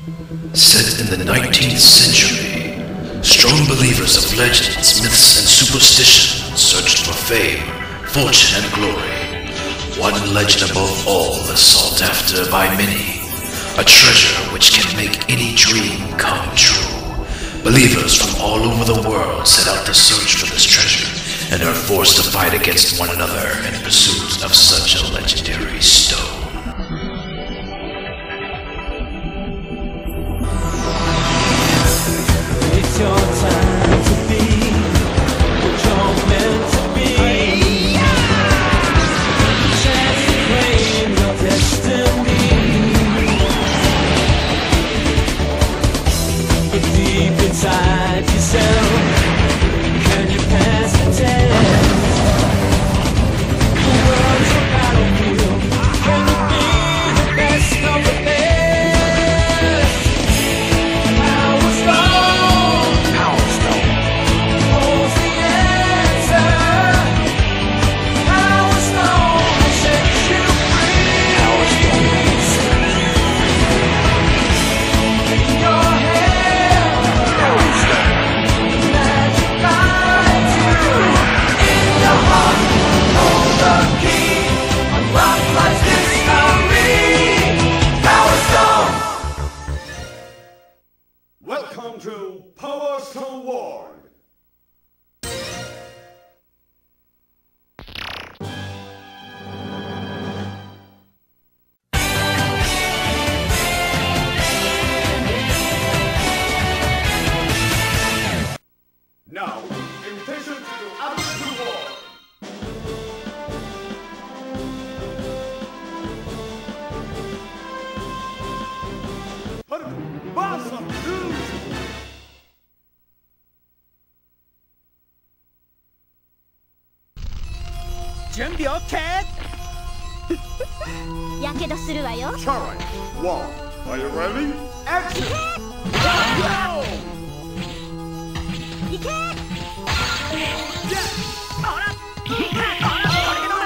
Set in the 19th century, strong believers of legends, myths, and superstition searched for fame, fortune, and glory. One legend above all is sought after by many, a treasure which can make any dream come true. Believers from all over the world set out to search for this treasure and are forced to fight against one another in pursuit of such a legendary stone. It's your time to be what you're meant to be. Chance to claim your destiny. But deep inside yourself, can you pass the test? The world's a battlefield. Can you be the best of the best? Welcome to Power Stone War. Now, invitation to Absolute War. Awesome news! 準備 OK？ やけどするわよ。 Challenge 1. Are you ready? Action! Go! いけ。 Yes! ほらこれけど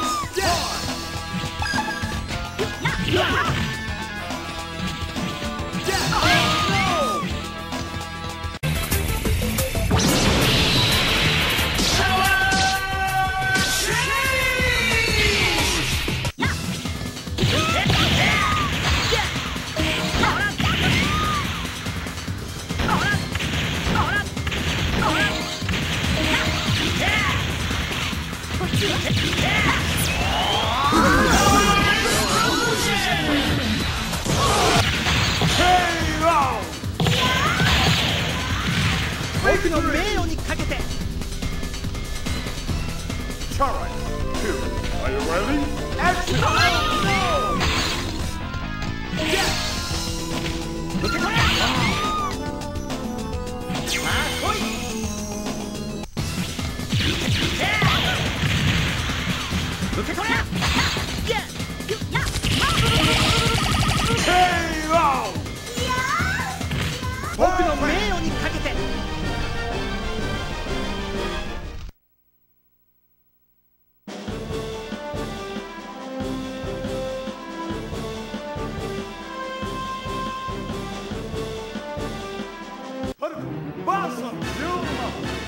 僕の名誉にかけて Challenge 2. Are you ready? Action! Yes! 受け取れ 受け取れ KO! 僕の名誉にかけて Awesome! Yuma!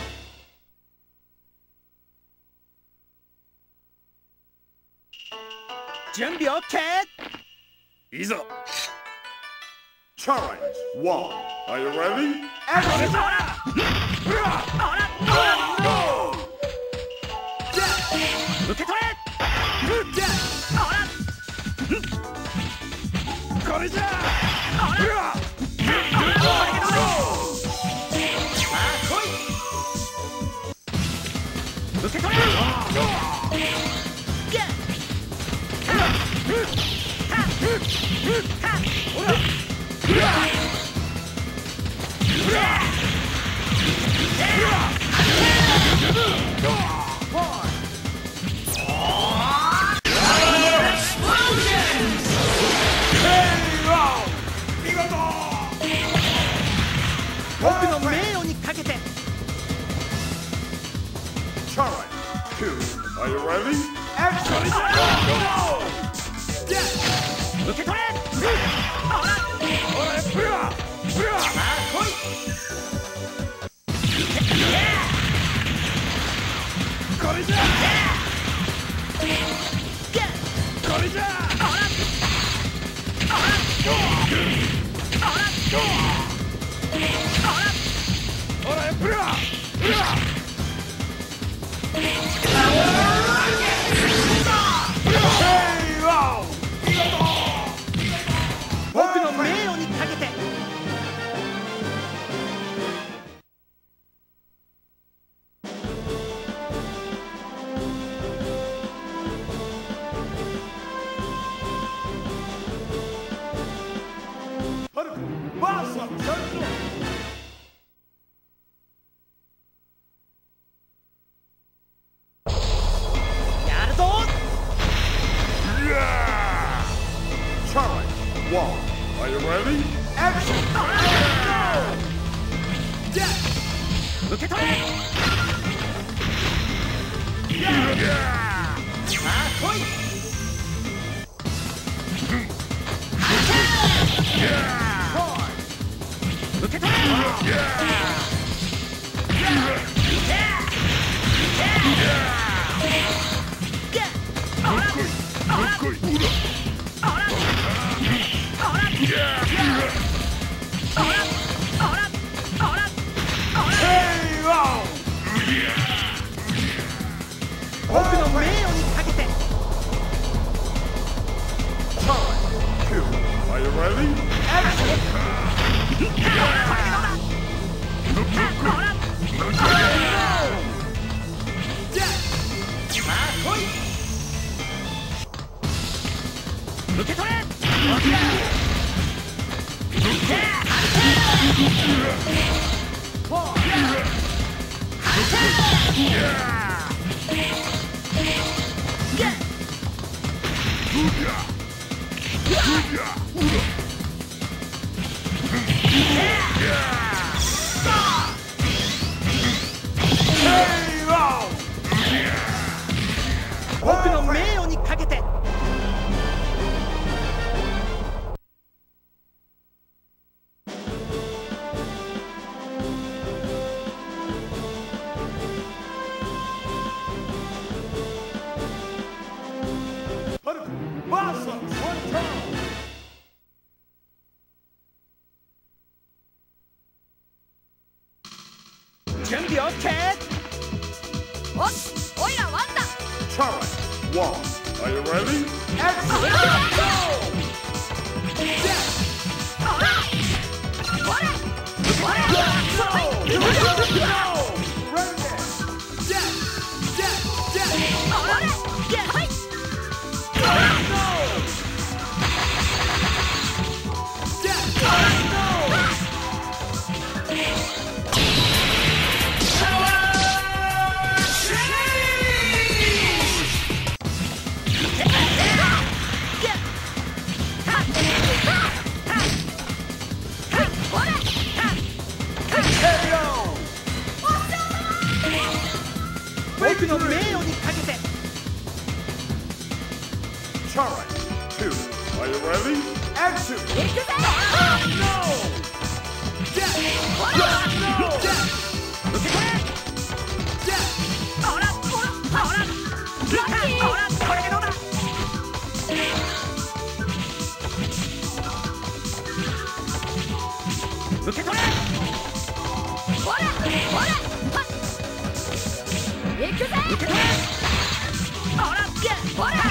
準備 OK？ いざ Challenge 1. Are you ready? Action! Go! 受け取れ Yes! これじゃ 受け取れ 僕の名誉にかけて Challenge 2. Are you ready? Action! Go! Yes! 受け取れ Go! 僕の名誉にかけて。やるぞ。 Challenge 1. Are you ready? Action! 受け取れ。さあ来い。受け取れ。僕の名誉にかけて。 Challenge 2. Are you ready? Action! 受け取れ。僕の名誉にかけて。準備 OK。 おし、おいらワンだ。 Challenge 1. Are you ready? Action! 僕の名誉にかけて。 Challenge 2. Are you ready? Action! 行くぜ。 受け取れ。これでどうだ。受け取れ。 ほらほら。行くぜ。 受け取れ。 ほらほら。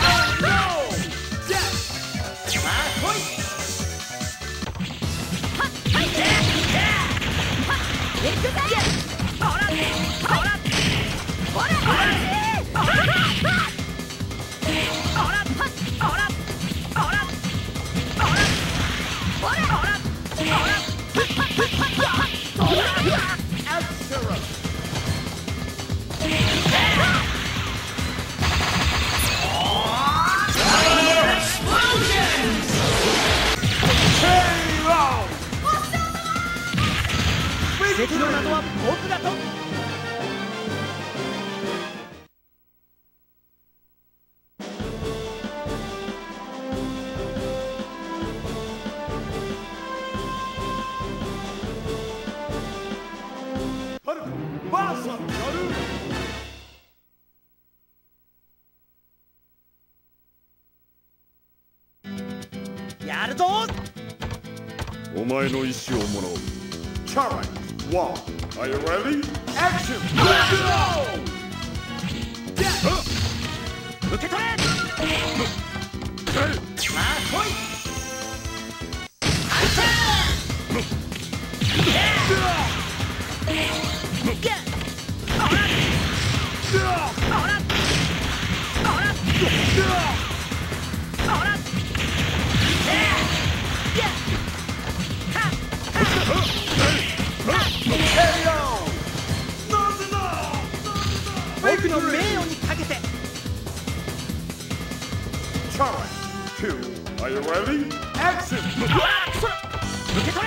さあ来い。 行くぜ。ほらほらほらほら。 敵の謎は僕だと。やるぞ。 お前の意志をもらおう。Challenge 1. Are you ready? Action! Go! 受け取れ。まあ来い。僕の名誉にかけて。 Challenge 2. Are you ready? Action! 受け取れ。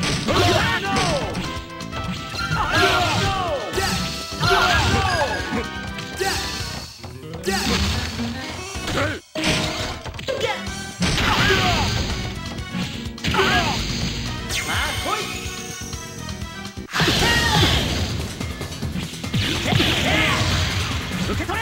受け取れ。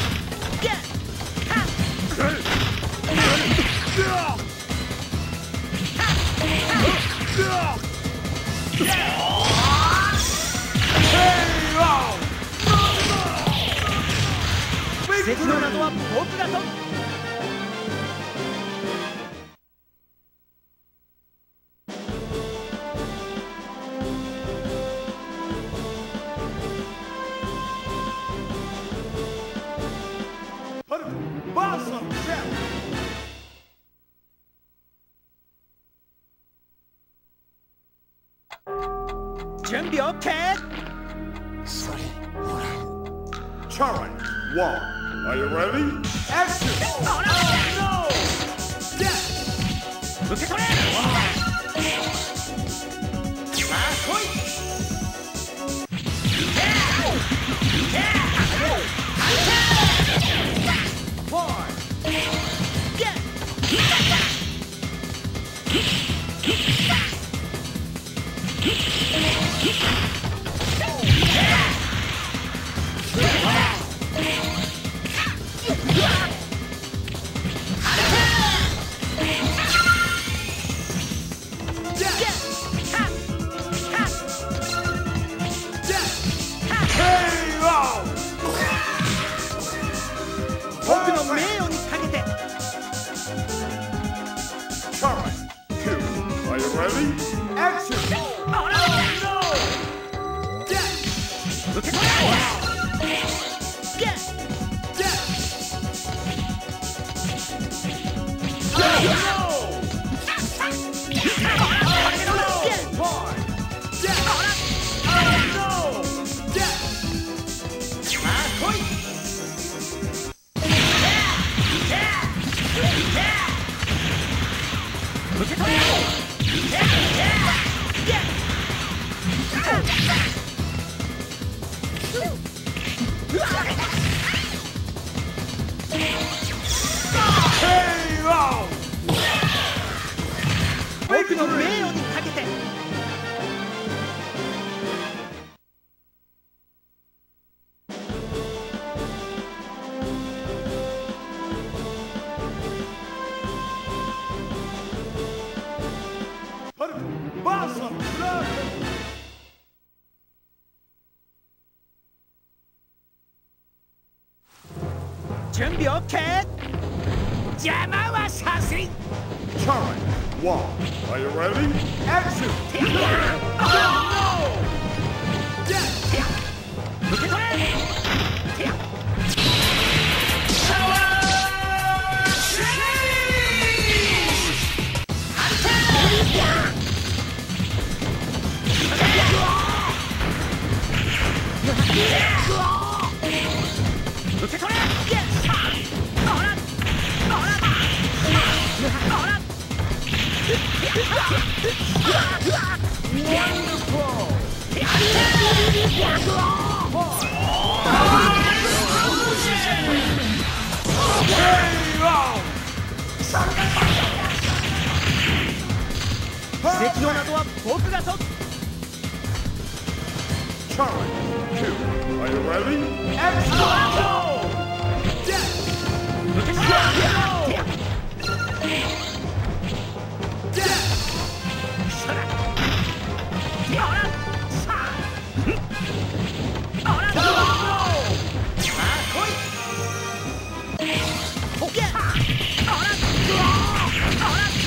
奇跡の謎は僕が解く。準備 OK。 Challenge 1. Are you ready? Action! 受け取れ。まあ来い。僕の名誉にかけて。 Challenge 2. Are you ready? Action! 受け取れ。僕の名誉にかけて。準備 OK。 邪魔はさせん。 Challenge 1. Are you ready? Action! 受け取れ。受け取れ。奇跡の謎は僕が解く。 Challenge 2. Are you ready? Action! 受け取れ。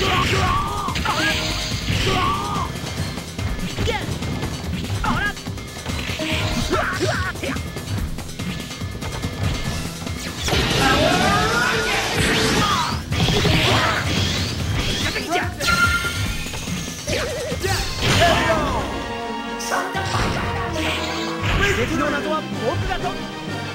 敵の謎は僕が解く。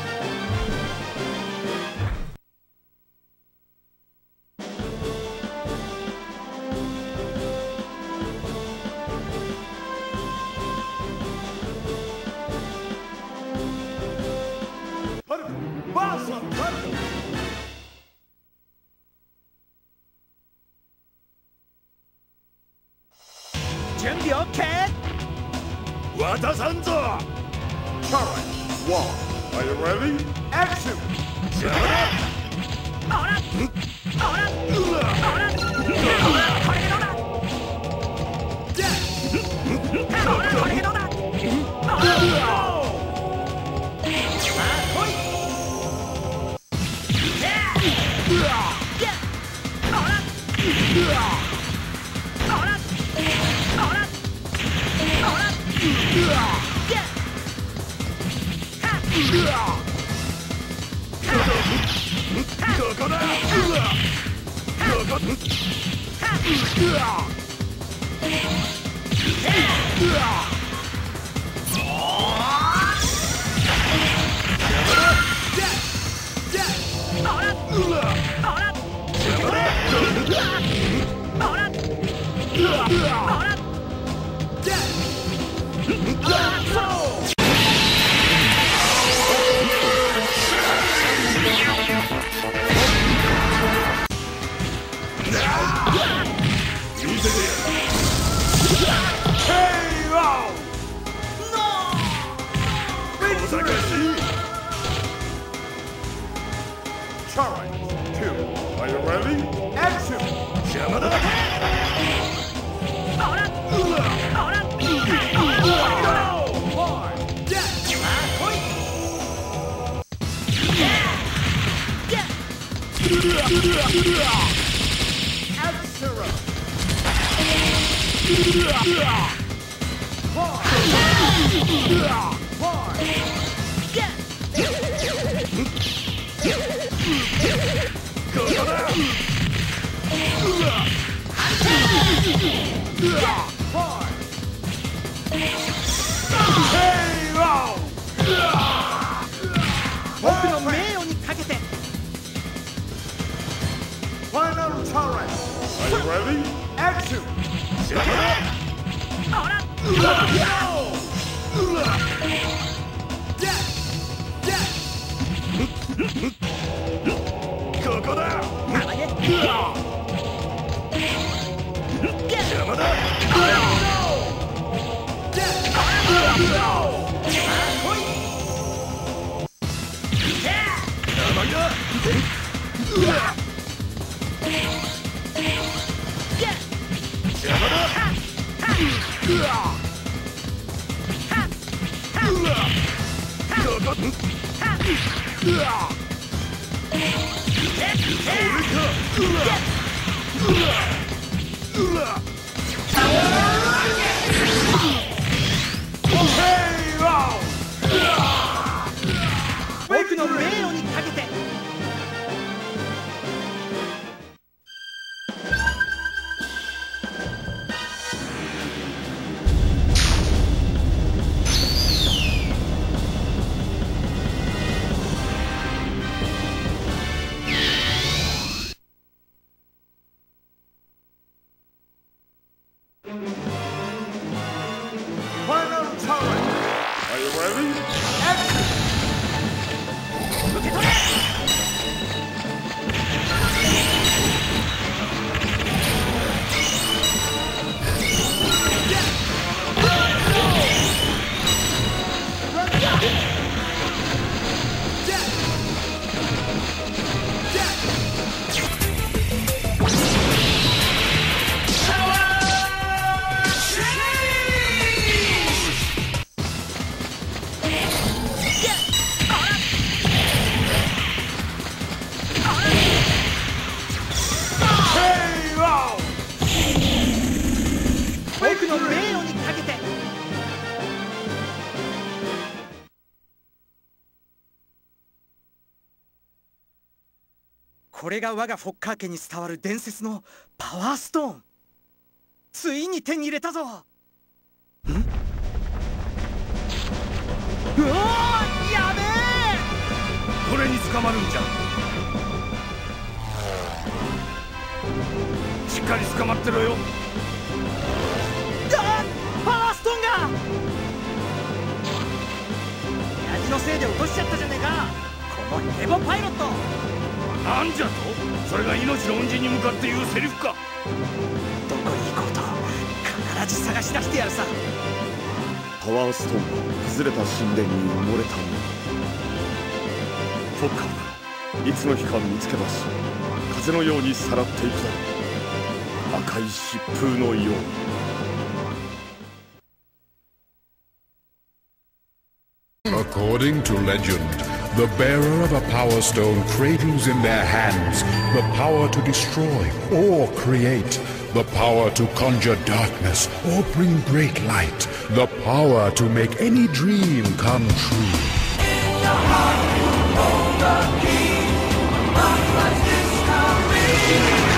準備 OK。 渡さんぞ。Challenge 1. Are you ready? Action! 僕の名誉にかけて。 Final challenge. Are you ready? Action! 僕の名誉にかけて。 Final challenge. Are you ready? Action! 受け取れ。 Yeah! これが我がフォッカー家に伝わる伝説のパワーストーン。ついに手に入れたぞ。ん？うおー、やべえ！ これに捕まるんじゃ。しっかり捕まってろよ。 パワーストーンが親父のせいで落としちゃったじゃねえか、このヘボパイロット。 なんじゃと？それが命の恩人に向かって言うセリフか。 どこに行こうと必ず探し出してやるさ。 パワーストーンが崩れた神殿に埋もれたもの。フォッカーがいつの日か見つけ出し、風のようにさらっていくだろう。赤い疾風のように。 According to legend, the bearer of a power stone cradles in their hands the power to destroy or create, the power to conjure darkness or bring great light, the power to make any dream come true. In the heart, you hold the key. Life, discovery.